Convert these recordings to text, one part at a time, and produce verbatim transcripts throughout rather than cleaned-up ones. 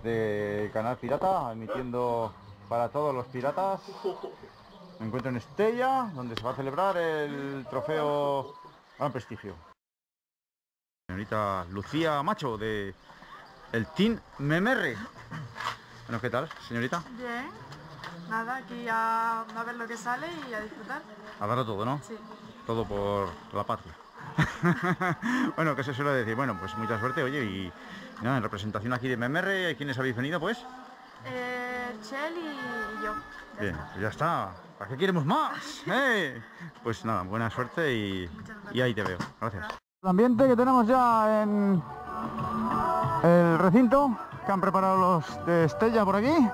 de Canal Pirata, emitiendo para todos los piratas. Me encuentro en Estella, donde se va a celebrar el trofeo Gran Prestigio. Señorita Lucía Macho, de el Team Memerre. Bueno, ¿qué tal, señorita? Bien, nada, aquí a, a ver lo que sale y a disfrutar. A darlo todo, ¿no? Sí. Todo por la patria. Bueno, ¿qué se suele decir? Bueno, pues mucha suerte, oye, y nada, en representación aquí de Memerre, ¿quiénes habéis venido, pues? Eh, Chel y, y yo. Ya Bien, está. pues ya está. ¿Para qué queremos más? ¿Eh? Pues nada, buena suerte y, y ahí te veo. Gracias. El ambiente que tenemos ya en el recinto, que han preparado los de Estella por aquí.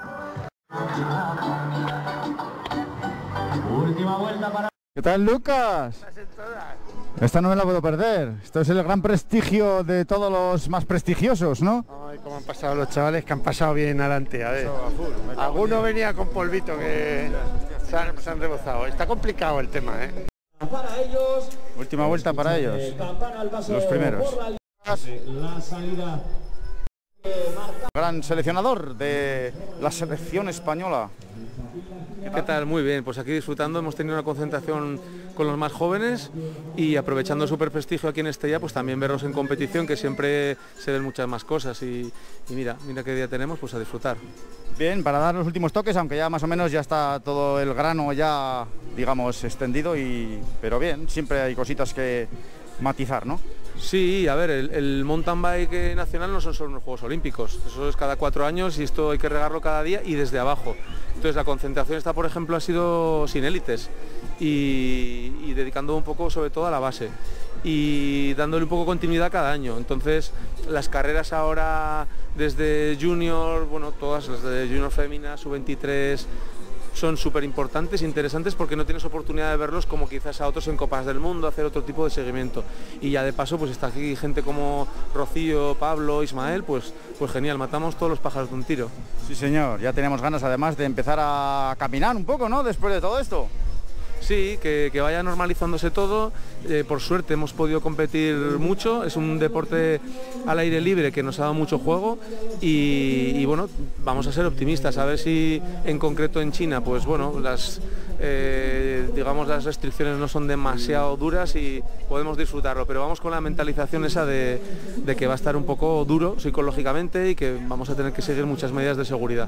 Última vuelta para... ¿Qué tal, Lucas? Esta no me la puedo perder. Esto es el gran prestigio de todos los más prestigiosos, ¿no? Ay, cómo han pasado los chavales, que han pasado bien adelante. A ver, alguno venía con polvito que se han, se han rebozado. Está complicado el tema, ¿eh? Para ellos, Última vuelta para ellos. Los primeros. la salida. Gran seleccionador de la selección española. ¿Qué tal? Muy bien, pues aquí disfrutando, hemos tenido una concentración con los más jóvenes y aprovechando su super prestigio aquí en Estella, pues también verlos en competición, que siempre se ven muchas más cosas y, y mira, mira qué día tenemos, pues a disfrutar. Bien, para dar los últimos toques, aunque ya más o menos ya está todo el grano ya, digamos, extendido, y pero bien, siempre hay cositas que matizar, ¿no? Sí, a ver, el, el mountain bike nacional no son solo los Juegos Olímpicos, eso es cada cuatro años y esto hay que regarlo cada día y desde abajo. Entonces la concentración esta, por ejemplo, ha sido sin élites y, y dedicando un poco sobre todo a la base y dándole un poco continuidad cada año. Entonces las carreras ahora desde junior, bueno, todas las de junior femina, sub veintitrés, son súper importantes, interesantes, porque no tienes oportunidad de verlos como quizás a otros en Copas del Mundo, hacer otro tipo de seguimiento. Y ya de paso pues está aquí gente como Rocío, Pablo, Ismael, pues, pues genial, matamos todos los pájaros de un tiro. Sí, señor, ya tenemos ganas además de empezar a caminar un poco, ¿no? Después de todo esto. Sí, que, que vaya normalizándose todo. Eh, por suerte hemos podido competir mucho, es un deporte al aire libre que nos ha dado mucho juego y, y bueno, vamos a ser optimistas, a ver si en concreto en China, pues bueno, las, eh, digamos, las restricciones no son demasiado duras y podemos disfrutarlo, pero vamos con la mentalización esa de, de que va a estar un poco duro psicológicamente y que vamos a tener que seguir muchas medidas de seguridad.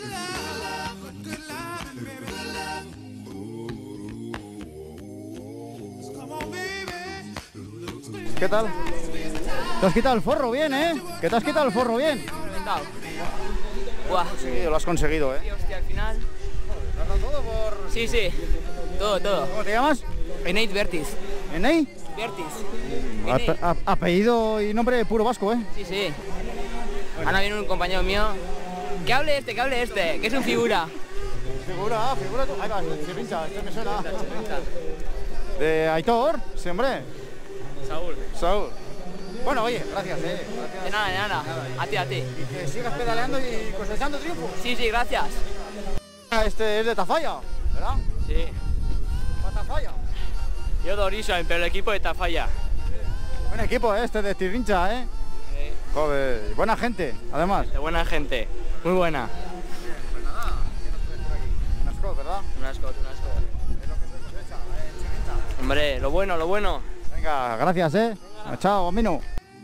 ¿Qué tal? ¿Te has quitado el forro bien, eh? ¿Que te has quitado el forro bien? Buah. Sí, lo has conseguido, eh. Sí, hostia, al final. ¿Lo has dado todo por...? Sí, sí. Todo, todo. ¿Cómo te llamas? Eneit Vertis. ¿Enei? Vertis. Ape- a- apellido y nombre puro vasco, eh. Sí, sí. Ahora viene un compañero mío. Que hable este, que hable este, que es un figura. Figura, figura... Ahí va, se pincha, este me suena. De Aitor, sí, hombre. Saúl. Saúl. Bueno, oye, gracias, eh. Gracias. De nada, de nada. A ti, a ti. Y que sigas pedaleando y cosechando triunfos. Sí, sí, gracias. Este es de Tafalla, ¿verdad? Sí. ¿Para Tafalla? Yo de Horizon, pero el equipo de Tafalla. Buen equipo, eh, este de Tirrincha, eh. Sí. Joder, y buena gente, además. De buena gente. Muy buena. Pues nada, ¿qué nos traes por aquí? Un asco, ¿verdad? Un asco, un asco. Es lo que se cosecha, eh, en Tirrincha. Hombre, lo bueno, lo bueno. Venga, gracias, eh. Chao, Mino.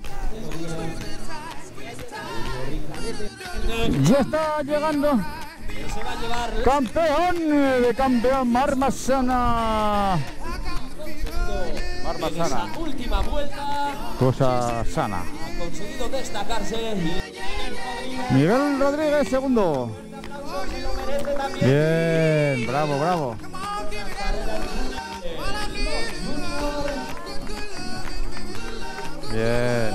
Ya está llegando campeón de campeón Marmasana. Marmasana. Última vuelta. Cosa sana. Ha conseguido destacarse. Miguel Rodríguez, segundo. Bien, bravo, bravo. Bien.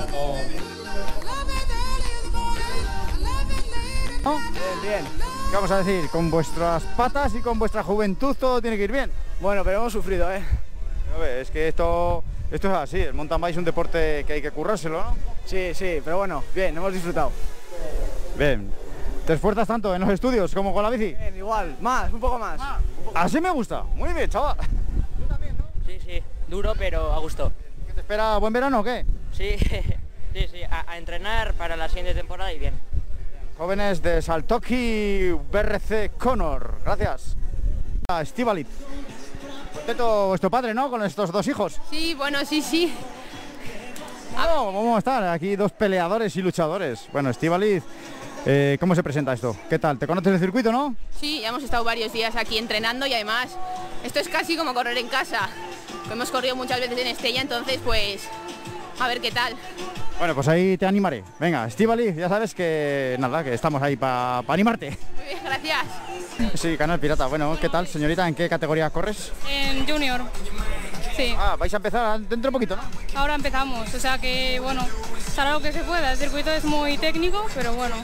¿No? Bien, bien. ¿Qué vamos a decir? Con vuestras patas y con vuestra juventud todo tiene que ir bien. Bueno, pero hemos sufrido, ¿eh? A ver, es que esto, esto es así, el mountain bike es un deporte que hay que currárselo, ¿no? Sí, sí, pero bueno, bien, hemos disfrutado. Bien. ¿Te esfuerzas tanto en los estudios como con la bici? Bien, igual, más, un poco más. Ah, así me gusta. Muy bien, chaval. ¿Tú también, no? Sí, sí. Duro, pero a gusto. ¿Qué te espera? ¿Buen verano o qué? Sí, sí, sí. A, a entrenar para la siguiente temporada y bien. Jóvenes de Saltoki B R C Conor. Gracias. Estíbaliz. Contento vuestro padre, ¿no? Con estos dos hijos. Sí, bueno, sí, sí. Bueno, vamos a estar aquí dos peleadores y luchadores. Bueno, Estíbaliz, eh, ¿cómo se presenta esto? ¿Qué tal? ¿Te conoces el circuito, no? Sí, ya hemos estado varios días aquí entrenando y además esto es casi como correr en casa. Hemos corrido muchas veces en Estella, entonces pues a ver qué tal. Bueno, pues ahí te animaré. Venga, Estíbaliz, ya sabes que nada, que estamos ahí para pa animarte. Muy bien, gracias. Sí, Canal Pirata. Bueno, ¿qué tal, señorita? ¿En qué categoría corres? En Junior. Sí. Ah, vais a empezar dentro de poquito, ¿no? Ahora empezamos, o sea que bueno, será lo que se pueda. El circuito es muy técnico, pero bueno.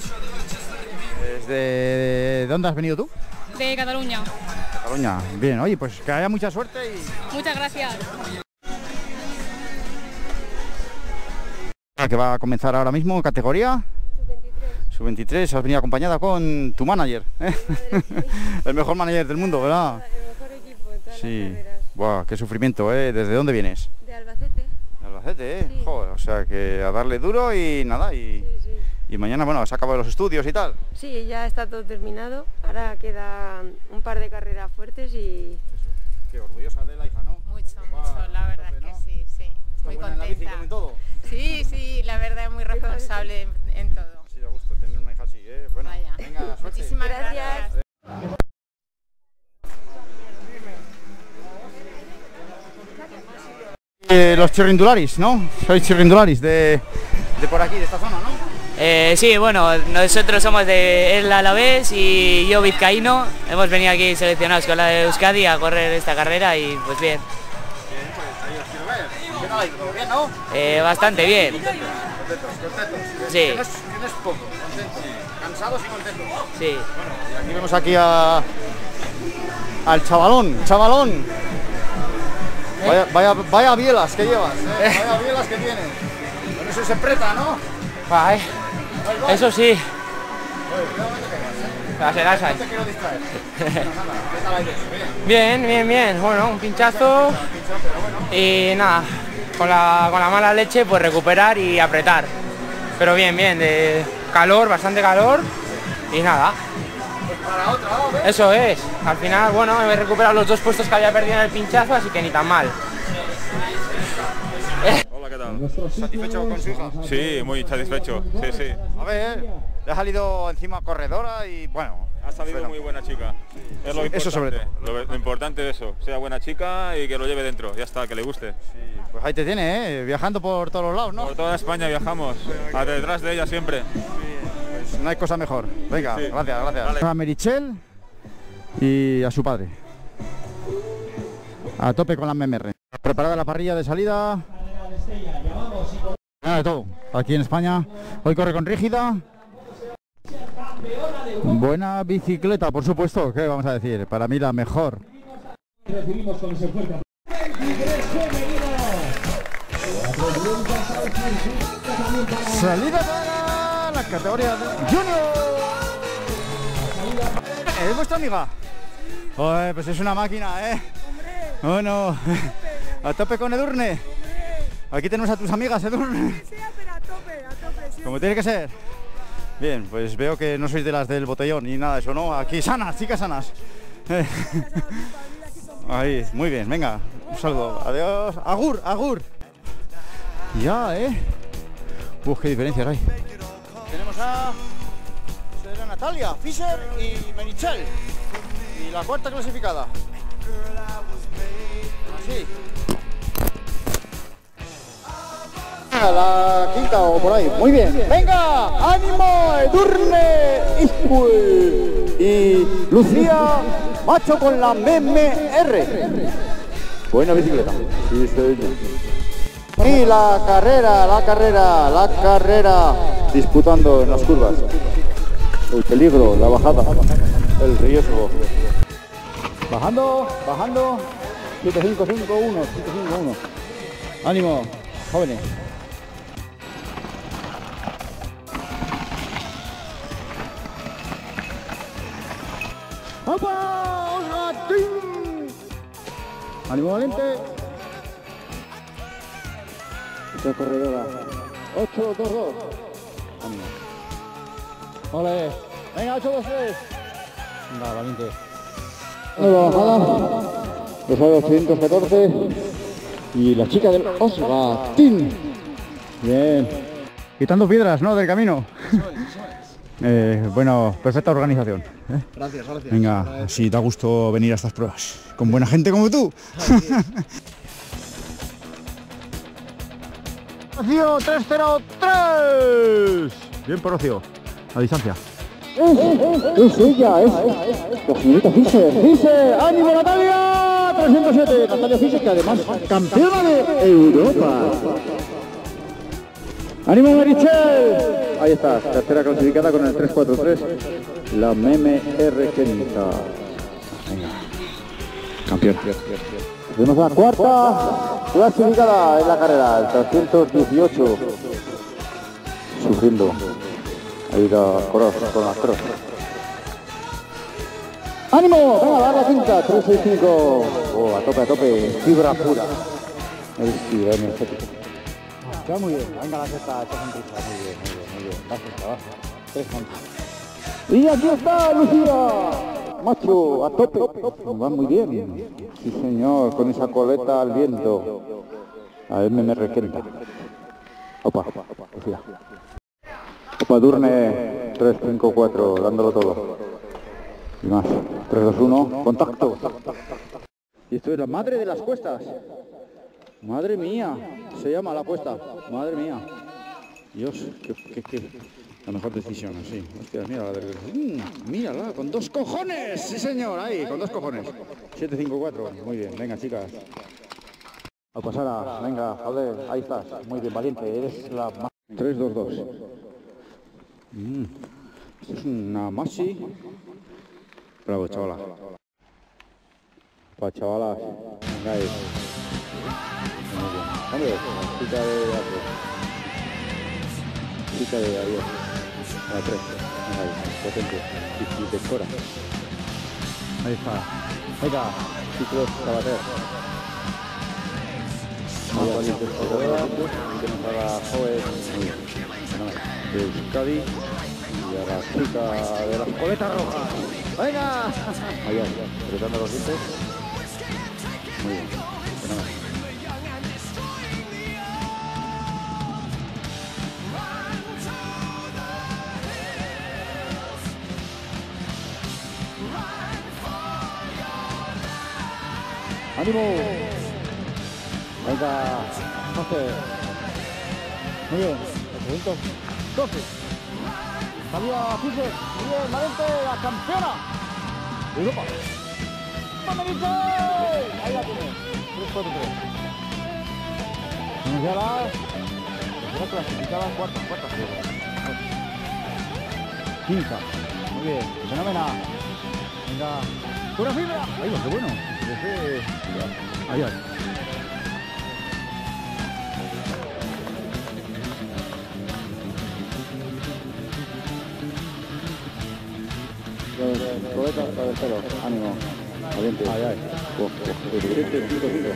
¿Desde dónde has venido tú? De Cataluña. Cataluña. Bien, oye, pues que haya mucha suerte y... Muchas gracias. Que va a comenzar ahora mismo, categoría sub veintitrés. sub veintitrés, has venido acompañada con tu manager, ¿eh? El mejor manager del mundo, ¿verdad? El mejor equipo en todas Sí. las carreras. Buah, qué sufrimiento, ¿eh? ¿Desde dónde vienes? De Albacete. De Albacete, ¿eh? Sí. Joder, o sea que a darle duro y nada, y, Sí, sí. y mañana, bueno, has acabado los estudios y tal. Sí, ya está todo terminado. Ahora quedan un par de carreras fuertes y... Qué orgullosa de la hija, ¿no? Mucho, mucho, la verdad es que sí, sí. Muy buena en la bici, contenta. como en todo. Sí, sí, la verdad es muy responsable en, en todo. Sí, da gusto tener una hija así, ¿eh? Bueno, Vaya. venga, suerte. Muchísimas Gracias. gracias. Eh, los chirrindularis, ¿no? Sois chirrindularis de, de por aquí, de esta zona, ¿no? Eh, sí, bueno, nosotros somos de El Alavés y yo vizcaíno. Hemos venido aquí seleccionados con la de Euskadi a correr esta carrera y pues bien. Bien, pues ahí os quiero ver. ¿Qué tal ha ido? ¿Bien, no? Eh, bastante bien. Contentos, contentos. Sí. Que no es, que no es poco, contentos. Cansados y contentos. Sí. Bueno, y aquí vemos aquí a, al chavalón, chavalón. Vaya, vaya, vaya bielas que llevas, ¿eh? Vaya bielas que tienes. Con eso se preta, ¿no? Ay, eso sí. Oye, cuidado que te pegas, ¿eh? Gracias, gracias. No te quiero distraer. Bueno, nada, ¿qué tal ha ido? Bien, Bien. bien, bien. Bueno, un pinchazo Pinchado, pero bueno. y nada, con la, con la mala leche pues recuperar y apretar. Pero bien, bien, de calor, bastante calor y nada. Pues para otra, ¿no? ¿Ves? Eso es. Al final, bueno, he recuperado los dos puestos que había perdido en el pinchazo, así que ni tan mal. Hola, ¿qué tal? ¿Satisfecho con su hija? Sí, muy satisfecho, sí, sí. A ver, le ha salido encima corredora y bueno, Ha salido bueno. muy buena chica. Es lo Eso sobre importante. Lo, lo importante es eso, sea buena chica y que lo lleve dentro, ya está, que le guste. Pues ahí te tiene, ¿eh? Viajando por todos los lados, ¿no? Por toda España viajamos, a detrás de ella siempre. Pues no hay cosa mejor. Venga, Sí. gracias, gracias. Vale. A Merichel y a su padre. A tope con la M M R. Preparada la parrilla de salida. Nada de todo. Aquí en España. Hoy corre con rígida. Buena bicicleta, por supuesto. ¿Qué vamos a decir? Para mí la mejor. Salida para la categoría de Junior. ¿Es vuestra amiga? Oye, pues es una máquina, ¿eh? Bueno, a tope con Edurne. Aquí tenemos a tus amigas, Edurne. Sí, pero a tope, a tope, sí. Como tiene que ser. Bien, pues veo que no sois de las del botellón ni nada de eso, ¿no? Aquí sanas, chicas sanas. Eh. Ahí, muy bien, venga, un saludo. Adiós. Agur, agur. Ya, ¿eh? Uf, qué diferencias hay. Tenemos a será Natalia, Fischer y Merichel. Y la cuarta clasificada. Así. La quinta o por ahí. Muy bien. Venga, ánimo, Edurne y Lucía Macho con la M M R. Buena bicicleta. Sí, señor. Y la carrera, la carrera, la carrera disputando en las curvas. El peligro, la bajada, el riesgo. Bajando, bajando. siete cinco cinco uno, siete cinco uno. Ánimo, jóvenes. ¡Opa! ¡Ratín! ¡Ánimo, valiente! Esta corredora. ocho dos dos. Ánimo. Ole. Venga, ocho, dos, tres. Venga, valiente. Nueva bajada. Dos ochocientos catorce. Y la chica del Osgatín. Bien. Quitando piedras, ¿no? Del camino. Eh, bueno, perfecta organización. ¿eh? Gracias, gracias. Venga, así da gusto venir a estas pruebas. Con buena gente como tú. Rocío, tres cero tres. Bien por Rocío. A distancia. Es ella, es la señorita Fischer. Fischer, ánimo Natalia. trescientos siete. Natalia Fischer, que además campeona de Europa. ¡Ánimo Marichel! Ahí está, tercera clasificada con el tres cuatro tres, la Meme R Kenta. Venga, campeón. Tenemos la cuarta clasificada en la carrera, el trescientos dieciocho. Sufriendo. Ahí la cross, con la cross. ¡Ánimo! Venga, dar la quinta, tres seis cinco. Oh, a tope, a tope, fibra pura. Es fibra energética. Ya muy bien, venga la sexta, esta sonrisa, muy bien, muy bien, muy bien, gracias, trabajo, tres puntos. Y aquí está Lucía, macho, a tope, va muy bien, sí señor, con esa coleta al viento, a M M Requenta. Opa, Lucía. Opa Durne, tres cinco cuatro, dándolo todo. Y más, tres dos uno, contacto. Y esto es la madre de las cuestas. Madre mía, se llama la apuesta. Madre mía. Dios, qué, qué, qué. La mejor decisión, sí. Hostia, mira la de... Mm, mírala, con dos cojones. Sí, señor, ahí, con dos cojones. siete cinco cuatro. Muy bien, venga, chicas. A pasar a... Venga, joder, ahí estás. Muy bien, valiente. Eres la más... tres dos dos. Mm, esto es una Masi. Bravo, chavala. Para chavalas. Venga ahí. Hombre, chica de adiós. Chica de adiós. A la tres. Venga ahí, potente. Y, y decora. Ahí está. Venga, ciclos Sabater. Muy valiente corredora. Que nos haga joven. Muy bien. De Euskadi. Y a la chica de las coletas rojas. ¡Venga! Ahí, ahí, apretando los dientes. Muy bien. Fenomenal. ¡Ánimo! Venga, doce. Muy bien, ochocientos doce. Salía Fischer, muy bien, Valente, la campeona de Europa. ¡Vamos, Valente! Ahí la tiene, tres cuatro tres. Vamos ya a la tercera clasificada, cuarta, cuarta. Quinta, muy bien, fenomenal. Venga, pura fibra. Ahí va, qué bueno. Ahí, ahí. Coleta, cabecero, ánimo, valiente. Ahí, ahí. Oh, oh,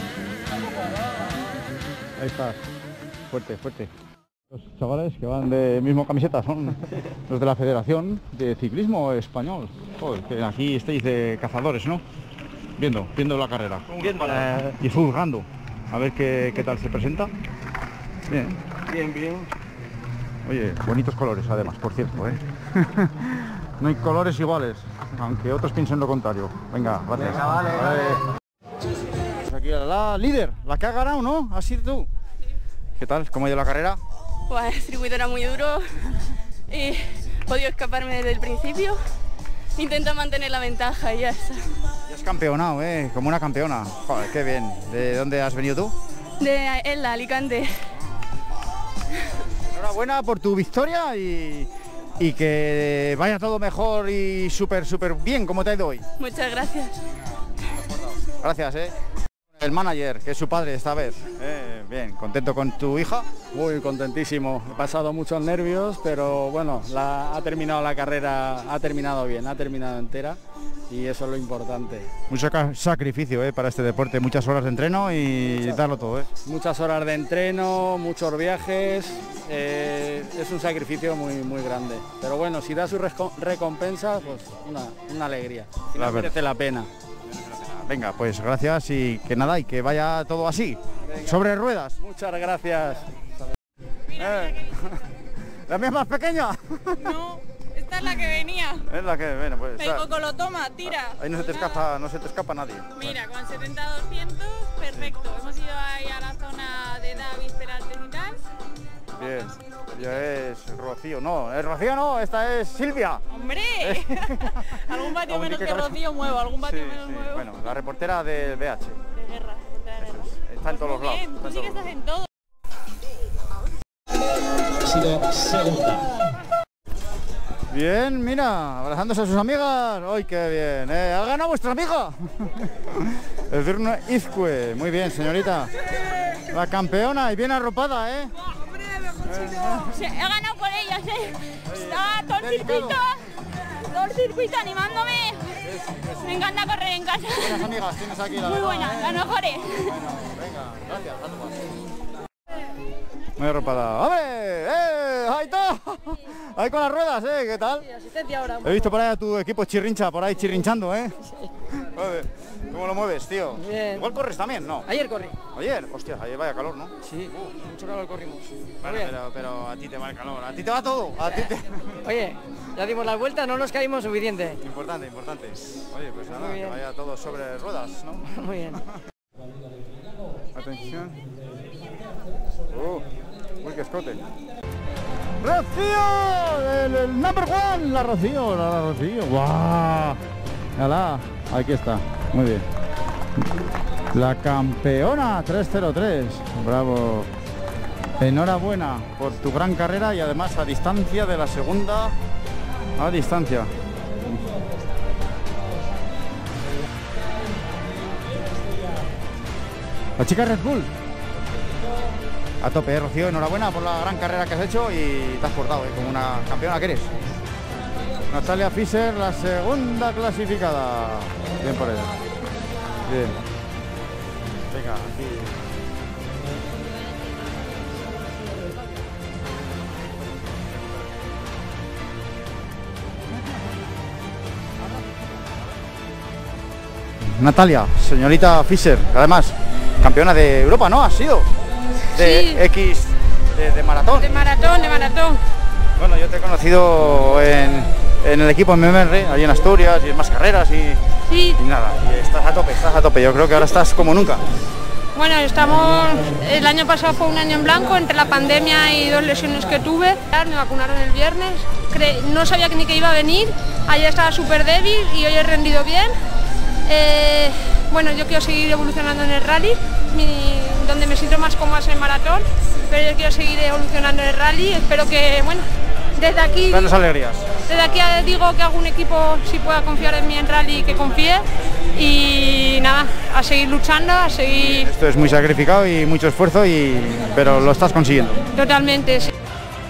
ahí está, fuerte, fuerte. Los chavales que van de mismo camiseta son los de la Federación de Ciclismo Español. Joder, que aquí estáis de cazadores, ¿no? Viendo, viendo la carrera. Eh, y juzgando. A ver qué, qué tal se presenta. Bien. Bien, bien. Oye, bonitos colores además, por cierto, ¿eh? No hay colores iguales, aunque otros piensen lo contrario. Venga, gracias. Venga, vale, vale. Pues aquí la líder, la que ha ganado, ¿no? ¿Has sido tú? Sí. ¿Qué tal? ¿Cómo ha ido la carrera? Pues el circuito era muy duro y he podido escaparme desde el principio. Intento mantener la ventaja y ya está. Ya has campeonado, ¿eh? Como una campeona. Joder, qué bien. ¿De dónde has venido tú? De Elda, Alicante. Enhorabuena por tu victoria y, y que vaya todo mejor y súper, súper bien como te ha ido hoy. Muchas gracias. Gracias, ¿eh? El manager, que es su padre esta vez. Eh, bien, ¿contento con tu hija? Muy contentísimo. He pasado muchos nervios, pero bueno, la, ha terminado la carrera, ha terminado bien, ha terminado entera y eso es lo importante. Mucho sacrificio ¿eh? para este deporte, muchas horas de entreno y muchas, darlo todo. ¿eh? Muchas horas de entreno, muchos viajes, eh, es un sacrificio muy, muy grande. Pero bueno, si da su recompensa, pues una, una alegría, la merece la pena. Venga, pues gracias y que nada, y que vaya todo así, venga, sobre ruedas. Muchas gracias. Eh, ¿La mía es más pequeña? No, esta es la que venía. Es la que, bueno, pues... El coco lo toma, tira. Ahí no se te escapa, no se te escapa nadie. Mira, con setenta doscientos, perfecto. Hemos ido ahí a la zona de Davis, Peraltes y tal. Bien, ya es Rocío, no, es Rocío no, esta es Silvia. ¡Hombre! algún batio menos que Rocío muevo, algún batio sí, menos sí. muevo. Bueno, la reportera del B H. De guerra, reportera de guerra. Es, está en todos los lados. Bien, tú sí que estás en todo. Ha sido segunda. Bien, mira, abrazándose a sus amigas. ¡Ay, qué bien! ¿eh? ¿Ha ganado vuestra amiga? El turno Izcue. Muy bien, señorita. La campeona y bien arropada, ¿eh? Sí, he ganado por ellas, ¿eh? Está todo el circuito, todo el circuito animándome. Me encanta correr en casa. Buenas amigas tienes aquí, la Muy verdad, buenas, ¿eh? las mejores. Bueno, venga, gracias. Muy arropada. ¡Hombre! ¡Eh! ¡Ahí está! Ahí con las ruedas, ¿eh? ¿Qué tal? Sí, asistencia ahora. He visto por ahí a tu equipo chirrincha, por ahí chirrinchando, ¿eh? Sí. Joder, ¿cómo lo mueves, tío? Bien. Igual corres también, ¿no? Ayer corrí. ¿Ayer? Hostia, ayer vaya calor, ¿no? Sí, uh, mucho calor corrimos. Bueno, pero, pero a ti te va el calor, a ti te va todo, a ti te... Oye, ya dimos las vueltas, no nos caímos suficiente. Importante, importante. Oye, pues nada, que vaya todo sobre ruedas, ¿no? Muy bien. Atención. Uh, uy, qué escote. ¡Rocío! El, el number one, la Rocío, la, la Rocío. ¡Guau! ¡Hala! Aquí está, muy bien. La campeona tres cero tres. Bravo. Enhorabuena por tu gran carrera y además a distancia de la segunda. A distancia. La chica Red Bull. A tope, ¿eh, Rocío? Enhorabuena por la gran carrera que has hecho y te has portado, ¿eh? Como una campeona que eres. Natalia Fischer, la segunda clasificada. Bien por ella. Bien. Venga, aquí. Natalia, señorita Fischer, además, campeona de Europa, ¿no? ¿Has sido? De sí. X, de, de maratón. De maratón, de maratón. Bueno, yo te he conocido en, en el equipo M M R, allí en Asturias, y en más carreras y, sí. y nada, y estás a tope, estás a tope. Yo creo que ahora estás como nunca. Bueno, estamos, el año pasado fue un año en blanco, entre la pandemia y dos lesiones que tuve. Me vacunaron el viernes, Cre no sabía ni que iba a venir, ayer estaba súper débil y hoy he rendido bien. Eh, bueno, yo quiero seguir evolucionando en el rally, mi, donde me siento más cómoda en maratón, pero yo quiero seguir evolucionando en el rally. Espero que, bueno, desde aquí, grandes alegrías. Desde aquí digo que algún equipo sí pueda confiar en mí en rally, que confíe y nada, a seguir luchando, a seguir. Esto es muy sacrificado y mucho esfuerzo, y pero lo estás consiguiendo. Totalmente, sí.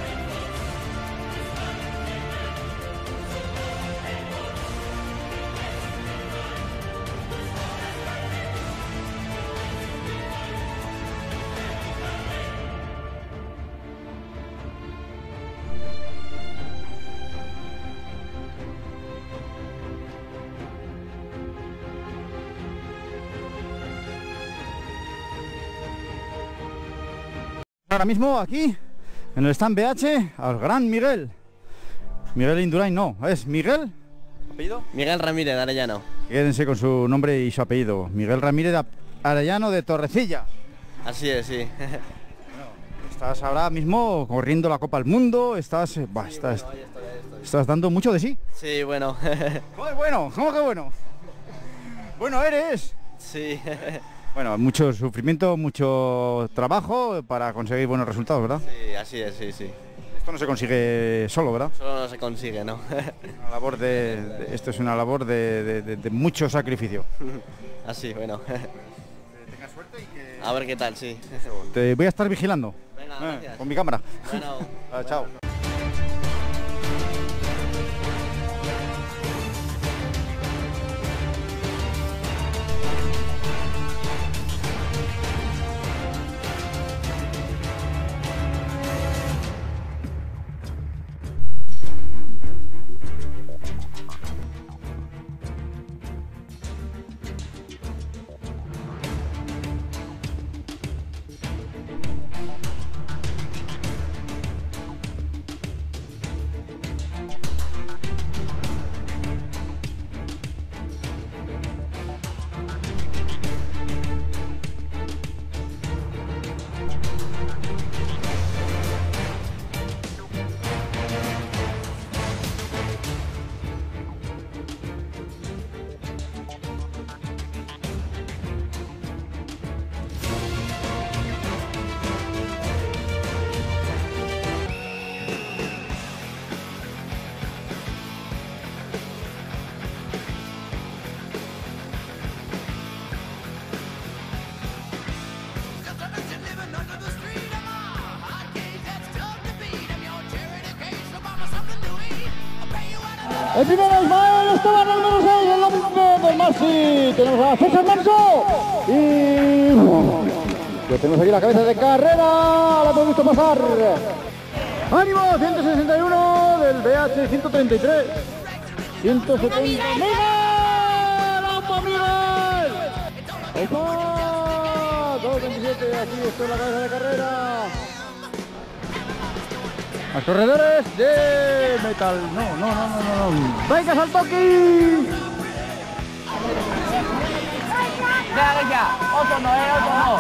Ahora mismo aquí, en el stand B H, al gran Miguel. Miguel Indurain, no, es Miguel. ¿Apellido? Miguel Ramírez de Arellano. Quédense con su nombre y su apellido. Miguel Ramírez de Arellano de Torrecilla. Así es, sí. Bueno, estás ahora mismo corriendo la Copa del Mundo, estás, bah, estás, estás dando mucho de sí. Sí, bueno. ¿Cómo es bueno? ¿Cómo que bueno? Bueno eres. Sí. Bueno, mucho sufrimiento, mucho trabajo para conseguir buenos resultados, ¿verdad? Sí, así es, sí, sí. Esto no se consigue solo, ¿verdad? Solo no se consigue, ¿no? Una labor de, de, esto es una labor de, de, de, de mucho sacrificio. Así, bueno. Que tengas suerte y que... A ver qué tal, sí. Te voy a estar vigilando. Venga, eh, gracias. Con mi cámara. Bueno. Ah, chao. El primero Ismael Esteban, el número seis, el nombre del Marci. Tenemos a César Manso. Y lo tenemos aquí la cabeza de carrera. La hemos visto pasar. ¡Ánimo! ciento sesenta y uno del B H ciento treinta y tres. ciento setenta. ¡Miguel! ¡Opa, Miguel! ¡Opa! dos veintisiete, aquí está la cabeza de carrera. Los corredores de metal. No, no, no, no, no. ¡Venga, Saltoki! Ya, venga. Otro no, eh, otro no.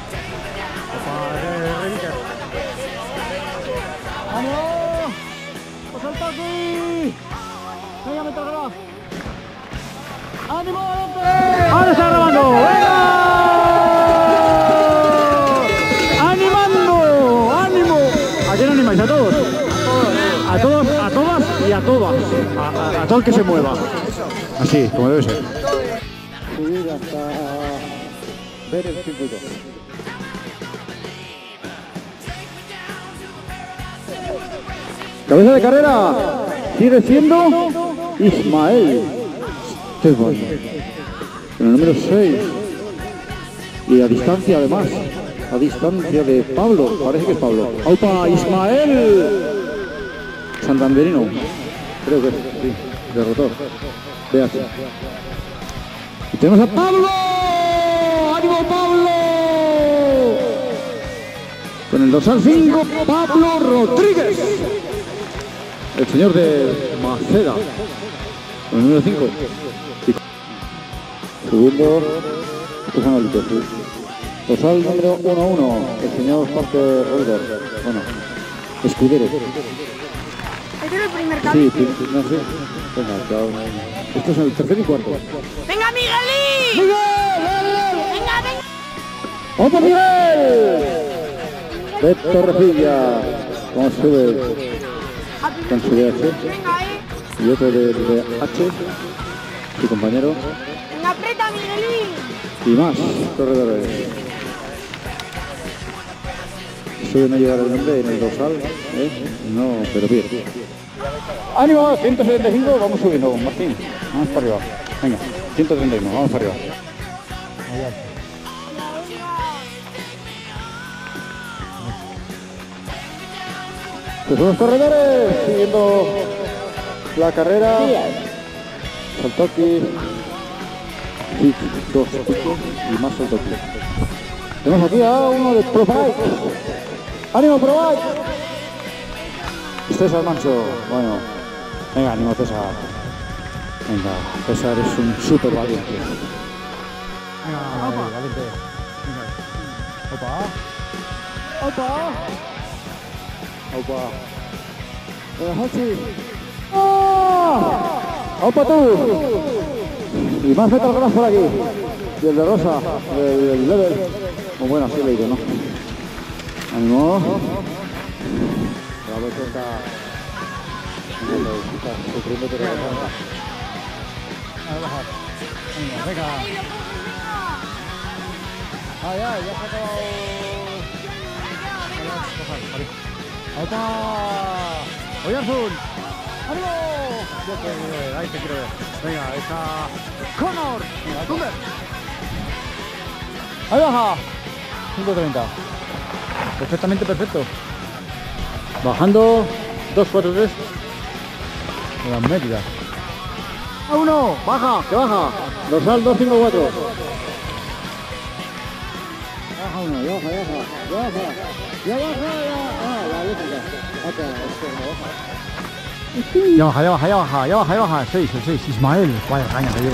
¡Vamos! ¡Saltoki! ¡Venga, metal, graba! ¡Ánimo, adelante! ¡Ahora está grabando! ¡Venga! ¡Animando! ¡Ánimo! ¿A quién animáis? ¿A todos? A todos, a todas y a todas. A, a, a todo el que se mueva. Así, como debe ser. Subir hasta ver el circuito. Cabeza de carrera sigue siendo Ismael Esteban, en el número seis. Y a distancia además. A distancia de Pablo, parece que es Pablo. ¡Aupa! Ismael Santanderino, creo que sí, derrotor. B H. Y tenemos a Pablo. ¡Ánimo, Pablo! Con el dorsal cinco, Pablo Rodríguez, el señor de Maceda, con el número cinco. Subiendo, estos son los litos. Dorsal número uno uno, el señor Parker Reuter, bueno, escudero. ¿Este es el primer cambio? Sí, sí, no sé. Venga, chao. Esto es el tercer y cuarto. ¡Venga, Miguelín! ¡Miguel! ¡Venga, venga! ¡Opa, Miguel! De Torrecilla, como sube con su D H. Y otro de D H, su compañero. ¡Venga, aprieta, Miguelín! Y más corredores. Suele no llevar el nombre en el dorsal, ¿eh? No, pero bien. ¡Ánimo! ciento setenta y cinco, vamos subiendo, Martín. Vamos para arriba. Venga, ciento treinta y uno, vamos para arriba. Pues son los corredores siguiendo la carrera. Saltoki, sí, dos picos y más Saltoki. Tenemos aquí a uno de Pro Bike. ¡Ánimo, Pro Bike! César Manso, bueno, venga, ánimo, César. Venga, César es un súper valiente. Venga, opa. Valiente. Venga. Opa. Opa. Opa. Venga, Hachi. ¡Oh! Opa tú. Y más Metal Glass por aquí. Y el de rosa, el, el level. Muy bueno, así le digo, ¿no? Ánimo. Bravo, toca. Sufriendo, pero la carga. A bajar. Venga, venga. Ay, ay, ya se ha acabado. ¡Opa! ¡Oye, Azul! ¡Ánimo! Yo te quiero ver, ahí te quiero ver. Venga, ahí está Connor. Venga, Thunder. Ahí baja. ciento treinta. Perfectamente perfecto. Bajando. dos cuatro tres. De las medidas. A uno. Baja, que baja. Dorsal dos cinco cuatro. Baja uno, ya baja, ya baja. Ya baja. Ya baja, ya. Ah, la eléctrica. Otra, esto no baja. Ya baja, ya baja, ya baja, ya baja, ya baja. El seis, el seis. Ismael. Vaya caña que lleva.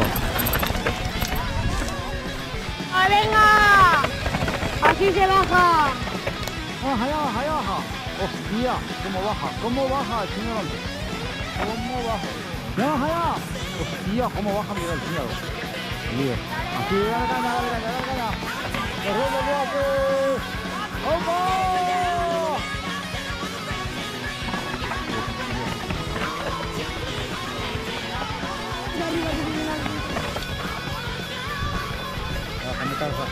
¡Ah, venga! Así se baja. Baja, ya baja, ya baja. Hostia, cómo baja, cómo baja el señor Alto. Cómo baja. Ya baja ya. Hostia, cómo baja Miguel, señor. Aquí, dale caña, dale caña, dale caña. Corriendo el viaje. ¡Opa! Déjame calza.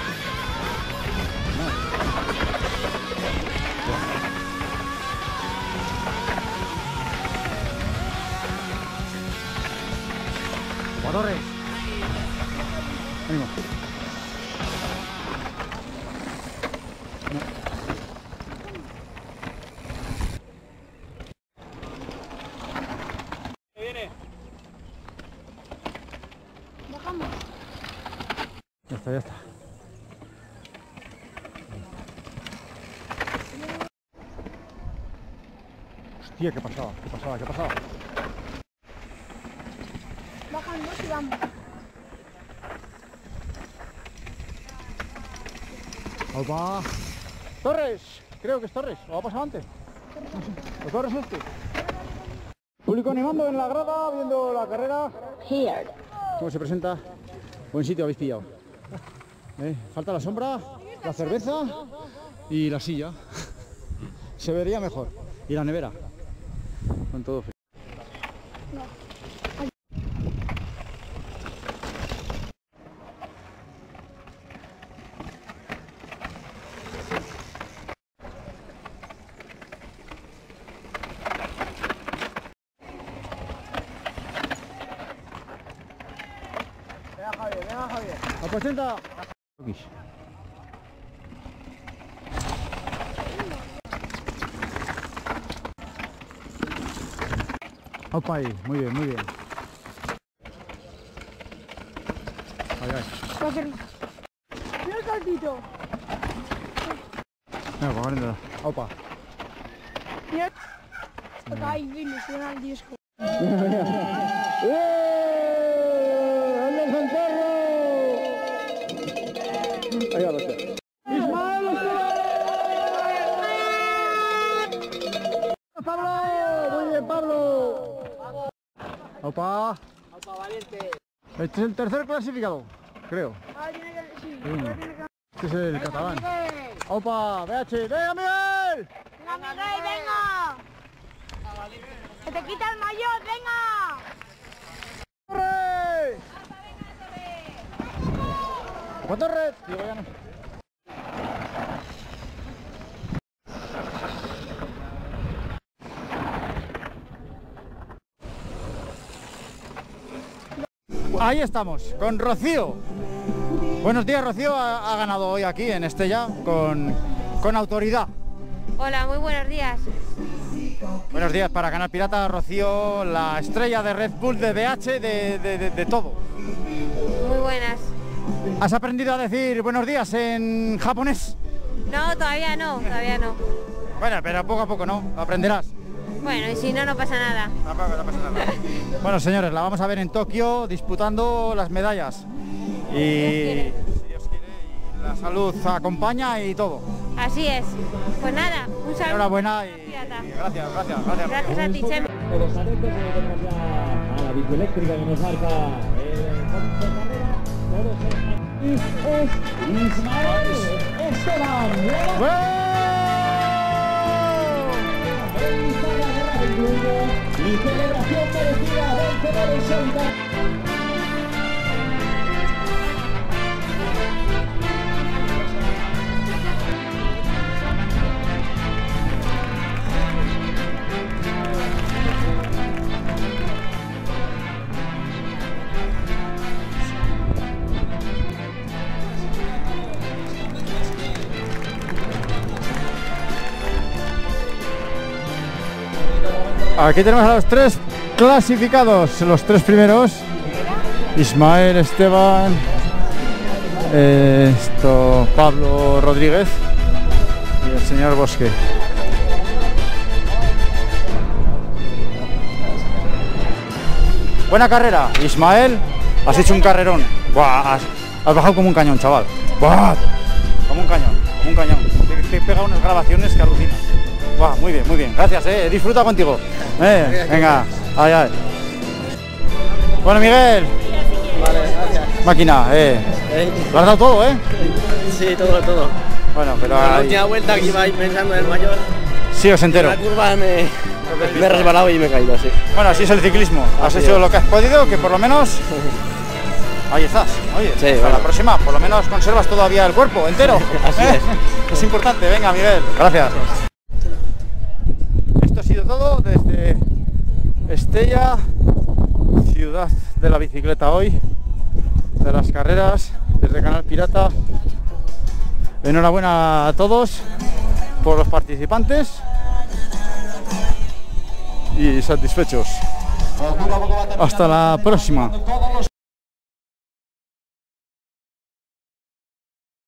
Hostia, qué pasaba, qué pasaba, qué pasaba. Bajando y vamos. Opa. Torres, creo que es Torres, ¿o ha pasado antes? No sé. ¿O Torres este? Público animando en la grada, viendo la carrera. ¿Cómo se presenta? Buen sitio habéis pillado. ¿Eh? Falta la sombra, la cerveza y la silla. Se vería mejor. Y la nevera. Con todo frío. Venga Javier, venga Javier. Apresenta. Opa ahí, muy bien, muy bien. Ay, ay. Mira el saltito. Venga, pues abriéndola. Opa. Mira. Acá ahí viene, suena el disco. Ahí va, doctor. ¡Ismael ¡Pablo! ¡Muy bien, Pablo! ¡Opa! Opa, valiente. Este es el tercer clasificado, creo. Ah, tiene que... sí. Sí. Este es el catalán. ¡Opa! ¡V H! ¡Venga, Miguel! ¡Venga, Miguel, venga! ¡Que te quita el mayor, venga! ¡Corre! ¿Cuánto red? Digo, ya no. Ahí estamos, con Rocío. Buenos días, Rocío. Ha, ha ganado hoy aquí en Estella con, con autoridad. Hola, muy buenos días. Buenos días para Canal Pirata, Rocío, la estrella de Red Bull, de B H, de, de, de, de todo. Muy buenas. ¿Has aprendido a decir buenos días en japonés? No, todavía no, todavía no. Bueno, pero poco a poco, ¿no? Aprenderás. Bueno, y si no, no pasa nada. No, no pasa nada. Bueno, señores, la vamos a ver en Tokio disputando las medallas. Y si Dios quiere, y la salud acompaña y todo. Así es. Pues nada, un saludo. Enhorabuena y, y gracias, gracias, gracias. Gracias a ti, Chemi. Todos atentos, que tenemos ya a la bicieléctrica que nos marca el punto de carrera. Todos y es Ismael Esteban. Feliz carrera del grupo y celebración merecida vencedor en solitario. Aquí tenemos a los tres clasificados, los tres primeros. Ismael Esteban, eh, esto, Pablo Rodríguez y el señor Bosque. Buena carrera, Ismael, has hecho un carrerón. Buah, has, has bajado como un cañón, chaval. Buah, como un cañón, como un cañón. Te, te he pegado unas grabaciones que alucinas. Buah, muy bien, muy bien, gracias, eh. Disfruta contigo. Eh, venga, ay, ay. Bueno, Miguel. Vale, gracias. Máquina, eh. ¿Eh? Lo has dado todo, eh. Sí, todo, todo. Bueno, pero la ahí... última vuelta que iba ahí pensando en el mayor. Sí, os entero. En la curva me, me he resbalado y me he caído, sí. Bueno, así es el ciclismo. Has Así hecho es. lo que has podido, que por lo menos... Ahí estás, oye, Sí, hasta bueno. la próxima, por lo menos conservas todavía el cuerpo entero. Así ¿eh? es. Es importante, venga, Miguel. Gracias. Esto ha sido todo desde Estella, ciudad de la bicicleta hoy, de las carreras, desde Canal Pirata. Enhorabuena a todos por los participantes y satisfechos. Hasta la próxima.